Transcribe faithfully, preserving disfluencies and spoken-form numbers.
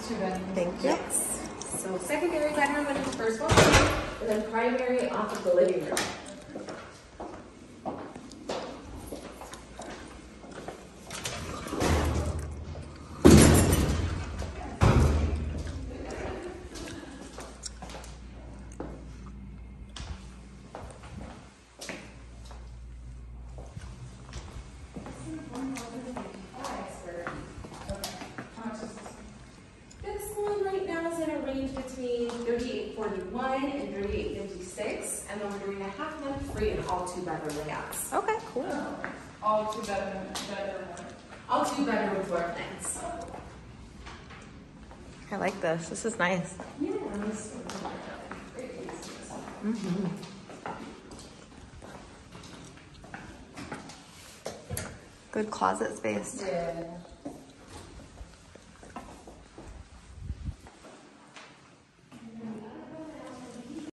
is two bedrooms. Thank you. Yes. So secondary bedroom in the first one, and then primary off of the living room. Between thirty-eight forty-one and thirty-eight fifty-six, and then we're doing a half month free in all two bedroom layouts. Okay, cool. All two bedroom, bedroom. All two bedroom floor plans. I like this. This is nice. Yeah, nice. Mm-hmm. Good closet space. Yeah.